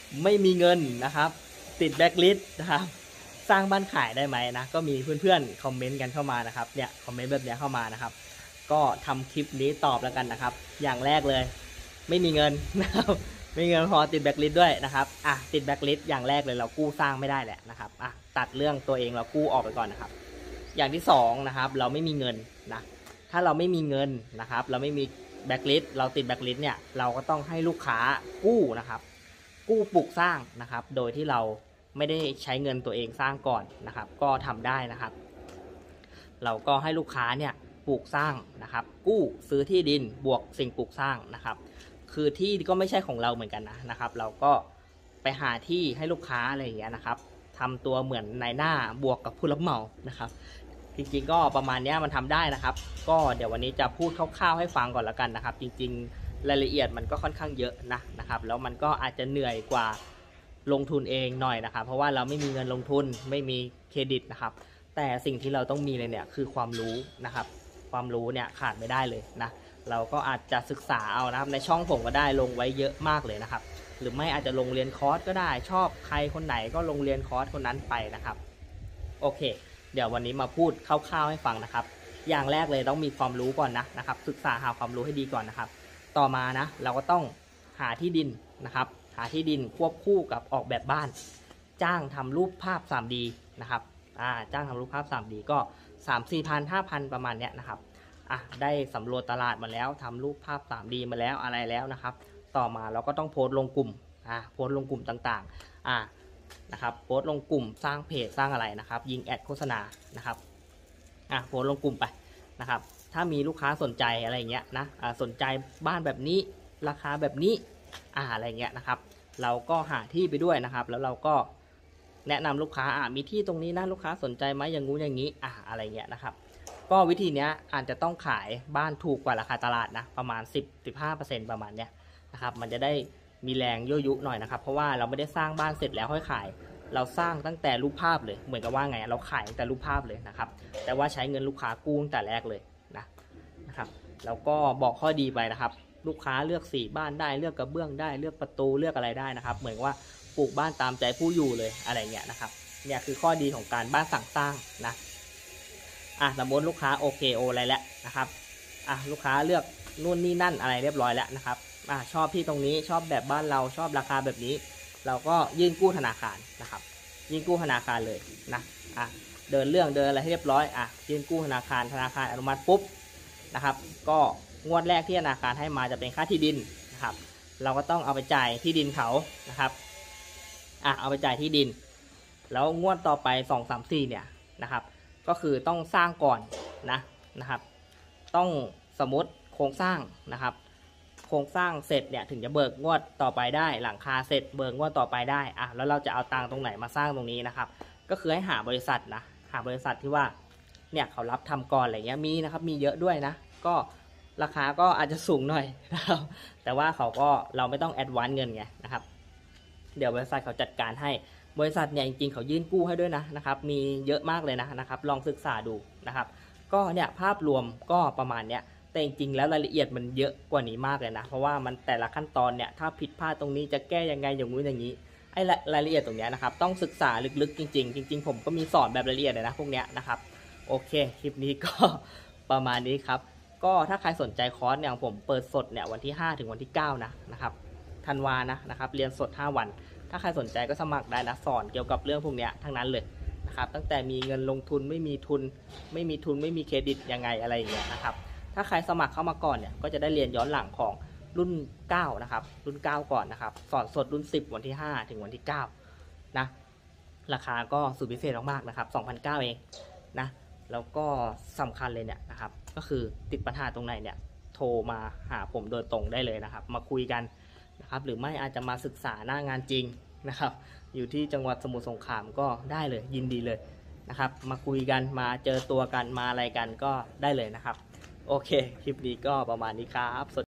ไม่มีเงินนะครับติดแบล็คลิสต์นะครับสร้างบ้านขายได้ไหมนะก็มีเพื่อนๆคอมเมนต์กันเข้ามานะครับเนี่ยคอมเมนต์แบบนี้เข้ามานะครับก็ทำคลิปนี้ตอบแล้วกันนะครับอย่างแรกเลยไม่มีเงินนะครับไม่มีเงินพอติดแบล็คลิสต์ด้วยนะครับติดแบล็คลิสต์อย่างแรกเลยเรากู้สร้างไม่ได้แหละนะครับตัดเรื่องตัวเองเรากู้ออกไปก่อนนะครับอย่างที่2นะครับเราไม่มีเงินนะถ้าเราไม่มีเงินนะครับเราไม่มีแบล็คลิสต์เราติดแบล็คลิสต์เนี่ยเราก็ต้องให้ลูกค้ากู้นะครับกู้ปลูกสร้างนะครับโดยที่เราไม่ได้ใช้เงินตัวเองสร้างก่อนนะครับก็ทำได้นะครับเราก็ให้ลูกค้าเนี่ยปลูกสร้างนะครับกู้ซื้อที่ดินบวกสิ่งปลูกสร้างนะครับคือที่ก็ไม่ใช่ของเราเหมือนกันนะครับเราก็ไปหาที่ให้ลูกค้าอะไรอย่างเงี้ยนะครับทำตัวเหมือนนายหน้าบวกกับผู้รับเหมานะครับจริงๆก็ประมาณนี้มันทำได้นะครับก็เดี๋ยววันนี้จะพูดคร่าวๆให้ฟังก่อนแล้วกันนะครับจริงๆรายละเอียดมันก็ค่อนข้างเยอะนะครับแล้วมันก็อาจจะเหนื่อยกว่าลงทุนเองหน่อยนะครับเพราะว่าเราไม่มีเงินลงทุนไม่มีเครดิตนะครับแต่สิ่งที่เราต้องมีเลยเนี่ยคือความรู้นะครับความรู้เนี่ยขาดไม่ได้เลยนะเราก็อาจจะศึกษาเอานะครับในช่องผมก็ได้ลงไว้เยอะมากเลยนะครับหรือไม่อาจจะลงเรียนคอร์สก็ได้ชอบใครคนไหนก็ลงเรียนคอร์สคนนั้นไปนะครับโอเคเดี๋ยววันนี้มาพูดคร่าวๆให้ฟังนะครับอย่างแรกเลยต้องมีความรู้ก่อนนะครับศึกษาหาความรู้ให้ดีก่อนนะครับต่อมานะเราก็ต้องหาที่ดินนะครับหาที่ดินควบคู่กับออกแบบบ้านจ้างทำรูปภาพ 3D นะครับจ้างทำรูปภาพ 3D ก็ 3-4 พัน 5,000 ประมาณเนี้ยนะครับได้สำรวจตลาดมาแล้วทำรูปภาพ 3D มาแล้วอะไรแล้วนะครับต่อมาเราก็ต้องโพสต์ลงกลุ่มโพสต์ลงกลุ่มต่างๆนะครับโพสต์ลงกลุ่มสร้างเพจสร้างอะไรนะครับยิงแอดโฆษณานะครับโพสต์ลงกลุ่มไปนะครับถ้ามีลูกค้าสนใจอะไรเงี้ยนะสนใจบ้านแบบนี้ราคาแบบนี้อะไรเงี้ยนะครับเราก็หาที่ไปด้วยนะครับแล้วเราก็แนะนำลูกค้ามีที่ตรงนี้นะลูกค้าสนใจไหมอย่างงู้นอย่างนี้อะไรเงี้ยนะครับก็วิธีนี้อาจจะต้องขายบ้านถูกกว่าราคาตลาดนะประมาณ 10-15% ประมาณเนี้ยนะครับมันจะได้มีแรงยั่วยุหน่อยนะครับเพราะว่าเราไม่ได้สร้างบ้านเสร็จแล้วค่อยขายเราสร้างตั้งแต่รูปภาพเลยเหมือนกับว่าไงเราขายตั้งแต่รูปภาพเลยนะครับแต่ว่าใช้เงินลูกค้ากู้ตั้งแต่แรกเลยนะครับแล้วก็บอกข้อดีไปนะครับลูกค้าเลือกสีบ้านได้เลือกกระเบื้องได้เลือกประตูเลือกอะไรได้นะครับเหมือนว่าปลูกบ้านตามใจผู้อยู่เลยอะไรเงี้ยนะครับเนี่ยคือข้อดีของการบ้านสั่งสร้างนะสมมติลูกค้าโอเคอะไรแล้วนะครับลูกค้าเลือกนู่นนี่นั่นอะไรเรียบร้อยแล้วนะครับชอบที่ตรงนี้ชอบแบบบ้านเราชอบราคาแบบนี้เราก็ยื่นกู้ธนาคารนะครับยื่นกู้ธนาคารเลยนะเดินเรื่องเดินอะไรให้เรียบร้อยยื่นกู้ธนาคารอนุมัติปุ๊บนะครับก็งวดแรกที่ธนาคารให้มาจะเป็นค่าที่ดินนะครับเราก็ต้องเอาไปจ่ายที่ดินเขานะครับเอาไปจ่ายที่ดินแล้วงวดต่อไป2-3-4เนี่ยนะครับก็คือต้องสร้างก่อนนะครับต้องสมมติโครงสร้างนะครับโครงสร้างเสร็จเนี่ยถึงจะเบิกงวดต่อไปได้หลังคาเสร็จเบิกงวดต่อไปได้แล้วเราจะเอาตังค์ตรงไหนมาสร้างตรงนี้นะครับก็คือให้หาบริษัทหาบริษัทที่ว่าเนี่ยเขารับทำก่อนอะไรเงี้ยมีนะครับมีเยอะด้วยนะก็ราคาก็อาจจะสูงหน่อยนะครับแต่ว่าเราไม่ต้องแอดวานซ์เงินไงนะครับเดี๋ยวบริษัทเขาจัดการให้บริษัทเนี่ยจริงๆเขายื่นกู้ให้ด้วยนะครับมีเยอะมากเลยนะครับลองศึกษาดูนะครับก็เนี่ยภาพรวมก็ประมาณเนี้ยแต่จริงๆแล้วรายละเอียดมันเยอะกว่านี้มากเลยนะเพราะว่ามันแต่ละขั้นตอนเนี่ยถ้าผิดพลาดตรงนี้จะแก้ยังไงอย่างนู้นอย่างนี้ไอ้รายละเอียดตรงนี้นะครับต้องศึกษาลึกๆจริงๆผมก็มีสอนแบบรายละเอียดเลยนะพวกเนี้ยนะครับโอเคคลิปนี้ก็ประมาณนี้ครับก็ถ้าใครสนใจคอร์สเนี่ยผมเปิดสดเนี่ยวันที่5ถึงวันที่9นะครับธันวานะครับเรียนสด5วันถ้าใครสนใจก็สมัครได้นะสอนเกี่ยวกับเรื่องพวกเนี้ยทั้งนั้นเลยนะครับตั้งแต่มีเงินลงทุนไม่มีทุนไม่มีเครดิตยังไงอะไรอย่างเงี้ยนะครับถ้าใครสมัครเข้ามาก่อนเนี่ยก็จะได้เรียนย้อนหลังของรุ่น9นะครับรุ่น9ก่อนนะครับสอนสดรุ่น10วันที่5ถึงวันที่9นะราคาก็สุดพิเศษมากๆนะครับ 2,900 เองนะแล้วก็สำคัญเลยเนี่ยนะครับก็คือติดปัญหาตรงไหนเนี่ยโทรมาหาผมโดยตรงได้เลยนะครับมาคุยกันนะครับหรือไม่อาจจะมาศึกษาหน้างานจริงนะครับอยู่ที่จังหวัดสมุทรสงครามก็ได้เลยยินดีเลยนะครับมาคุยกันมาเจอตัวกันมาอะไรกันก็ได้เลยนะครับโอเคคลิปนี้ก็ประมาณนี้ครับ